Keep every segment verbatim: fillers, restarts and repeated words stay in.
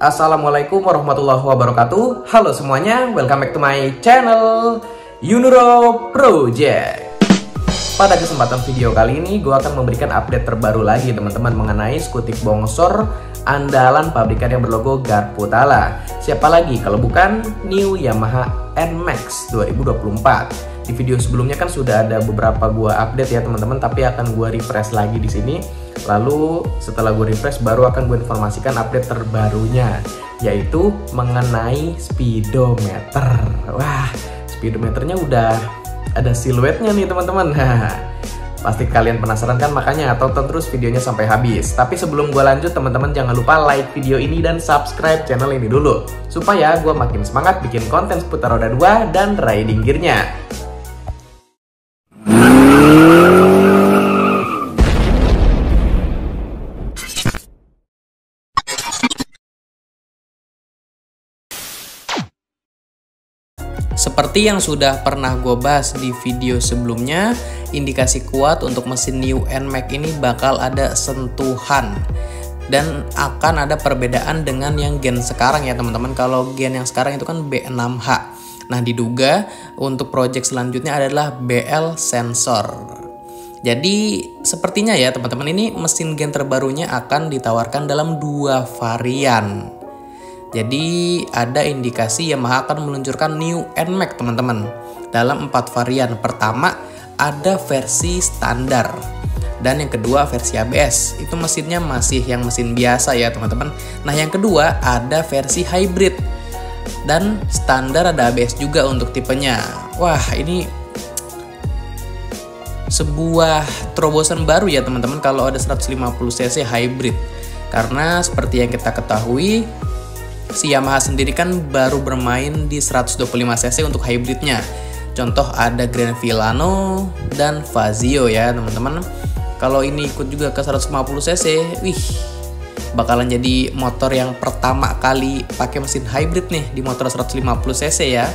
Assalamualaikum warahmatullahi wabarakatuh. Halo semuanya, welcome back to my channel Yunuro Project. Pada kesempatan video kali ini gue akan memberikan update terbaru lagi teman-teman mengenai skutik bongsor andalan pabrikan yang berlogo Garputala. Siapa lagi kalau bukan New Yamaha N Max dua ribu dua puluh empat. Di video sebelumnya kan sudah ada beberapa gue update ya teman-teman, tapi akan gue refresh lagi di sini. Lalu setelah gue refresh baru akan gue informasikan update terbarunya, yaitu mengenai speedometer. Wah, speedometernya udah ada siluetnya nih teman-teman. Pasti kalian penasaran kan, makanya tonton terus videonya sampai habis. Tapi sebelum gue lanjut teman-teman, jangan lupa like video ini dan subscribe channel ini dulu, supaya gue makin semangat bikin konten seputar roda dua dan riding gearnya. Seperti yang sudah pernah gue bahas di video sebelumnya, indikasi kuat untuk mesin New N Max ini bakal ada sentuhan dan akan ada perbedaan dengan yang gen sekarang ya teman-teman. Kalau gen yang sekarang itu kan B enam H. Nah, diduga untuk project selanjutnya adalah B L sensor. Jadi sepertinya ya teman-teman, ini mesin gen terbarunya akan ditawarkan dalam dua varian. Jadi ada indikasi Yamaha akan meluncurkan New N Max teman-teman dalam empat varian. Pertama ada versi standar, dan yang kedua versi A B S. Itu mesinnya masih yang mesin biasa ya teman-teman. Nah, yang kedua ada versi hybrid, dan standar ada A B S juga untuk tipenya. Wah, ini sebuah terobosan baru ya teman-teman kalau ada seratus lima puluh cc hybrid. Karena seperti yang kita ketahui, si Yamaha sendiri kan baru bermain di seratus dua puluh lima cc untuk hybridnya. Contoh ada Grand Villano dan Fazio ya teman-teman. Kalau ini ikut juga ke seratus lima puluh cc, wih, bakalan jadi motor yang pertama kali pakai mesin hybrid nih di motor seratus lima puluh cc ya.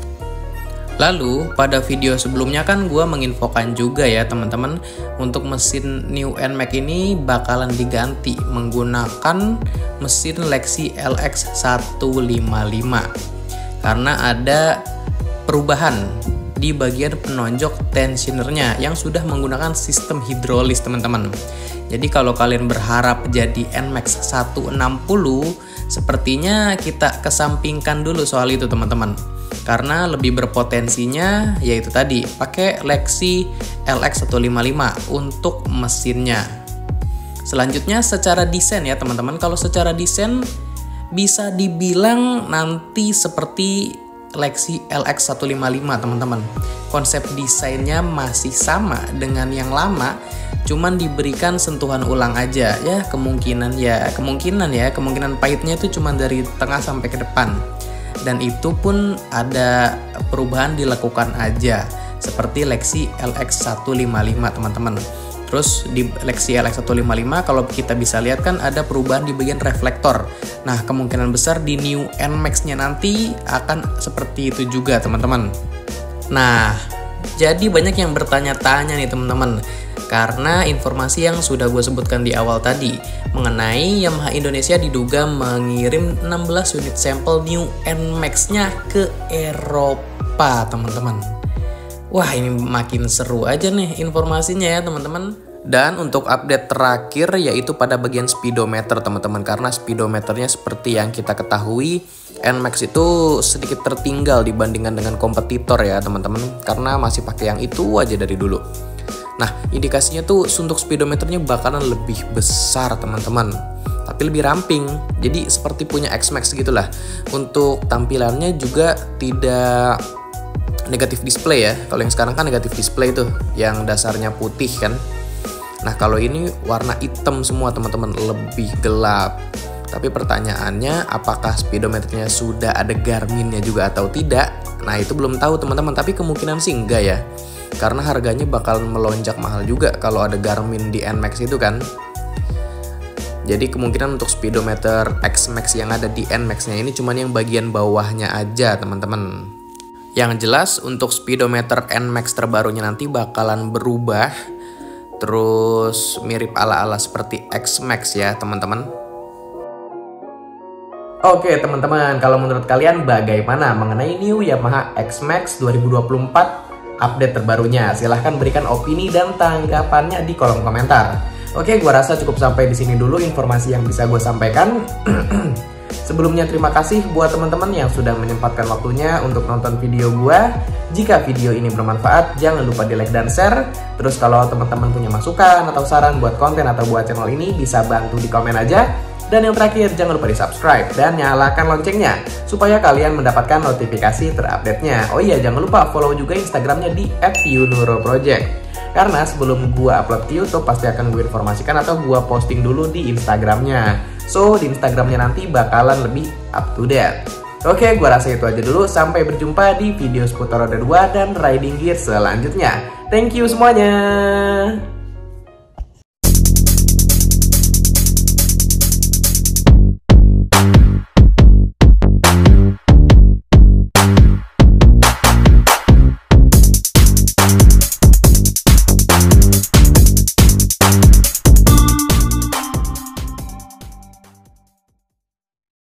Lalu pada video sebelumnya kan gue menginfokan juga ya teman-teman, untuk mesin New N Max ini bakalan diganti menggunakan mesin Lexi L X seratus lima puluh lima karena ada perubahan di bagian penonjok tensionernya yang sudah menggunakan sistem hidrolis teman-teman. Jadi kalau kalian berharap jadi N Max seratus enam puluh, sepertinya kita kesampingkan dulu soal itu teman-teman. Karena lebih berpotensinya yaitu tadi pakai Lexi L X seratus lima puluh lima untuk mesinnya. Selanjutnya secara desain ya teman-teman. Kalau secara desain bisa dibilang nanti seperti Lexi L X seratus lima puluh lima teman-teman. Konsep desainnya masih sama dengan yang lama, cuman diberikan sentuhan ulang aja ya. Kemungkinan ya kemungkinan ya kemungkinan pahitnya itu cuma dari tengah sampai ke depan. Dan itu pun ada perubahan dilakukan aja seperti Lexi L X seratus lima puluh lima teman-teman. Terus di Lexi L X seratus lima puluh lima kalau kita bisa lihat kan ada perubahan di bagian reflektor. Nah, kemungkinan besar di New N Max-nya nanti akan seperti itu juga teman-teman. Nah, jadi banyak yang bertanya-tanya nih teman-teman, karena informasi yang sudah gue sebutkan di awal tadi mengenai Yamaha Indonesia diduga mengirim enam belas unit sampel New N Max-nya ke Eropa teman-teman. Wah, ini makin seru aja nih informasinya ya teman-teman. Dan untuk update terakhir yaitu pada bagian speedometer teman-teman, karena speedometernya seperti yang kita ketahui N Max itu sedikit tertinggal dibandingkan dengan kompetitor ya teman-teman, karena masih pakai yang itu aja dari dulu. Nah, indikasinya tuh untuk speedometernya bakalan lebih besar teman-teman, tapi lebih ramping. Jadi seperti punya X Max gitulah. Untuk tampilannya juga tidak negatif display ya. Kalau yang sekarang kan negatif display tuh, yang dasarnya putih kan. Nah, kalau ini warna hitam semua teman-teman, lebih gelap. Tapi pertanyaannya, apakah speedometernya sudah ada Garminnya juga atau tidak? Nah, itu belum tahu teman-teman, tapi kemungkinan sih enggak ya. Karena harganya bakal melonjak mahal juga kalau ada Garmin di N Max itu kan. Jadi kemungkinan untuk speedometer X Max yang ada di N Max-nya ini cuman yang bagian bawahnya aja teman-teman. Yang jelas untuk speedometer N Max terbarunya nanti bakalan berubah, terus mirip ala-ala seperti X Max ya teman-teman. Oke teman-teman, kalau menurut kalian bagaimana mengenai New Yamaha X-Max dua ribu dua puluh empat update terbarunya? Silahkan berikan opini dan tanggapannya di kolom komentar. Oke, gua rasa cukup sampai di sini dulu informasi yang bisa gue sampaikan. Sebelumnya terima kasih buat teman-teman yang sudah menyempatkan waktunya untuk nonton video gua. Jika video ini bermanfaat, jangan lupa di like dan share. Terus kalau teman-teman punya masukan atau saran buat konten atau buat channel ini, bisa bantu di komen aja. Dan yang terakhir, jangan lupa di subscribe dan nyalakan loncengnya supaya kalian mendapatkan notifikasi terupdate-nya. Oh iya, jangan lupa follow juga Instagramnya di at yunuro.project. Karena sebelum gua upload ke YouTube, pasti akan gue informasikan atau gua posting dulu di Instagramnya. So, di Instagramnya nanti bakalan lebih up to date. Oke, gua rasa itu aja dulu. Sampai berjumpa di video seputar roda dua dan riding gear selanjutnya. Thank you semuanya.